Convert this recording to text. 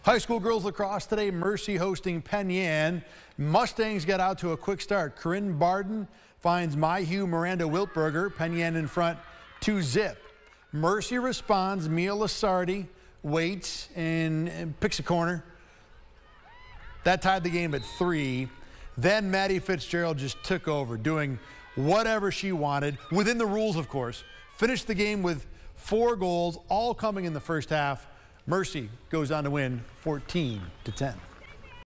High school girls lacrosse today, Mercy hosting Penn Yan. Mustangs got out to a quick start. Corinne Barden finds Mayhew Miranda Wiltberger. Penn Yan in front 2-0. Mercy responds. Mia Lasardi waits and picks a corner. That tied the game at 3. Then Maddie Fitzgerald just took over, doing whatever she wanted, within the rules, of course. Finished the game with 4 goals, all coming in the first half. Mercy goes on to win 14-10.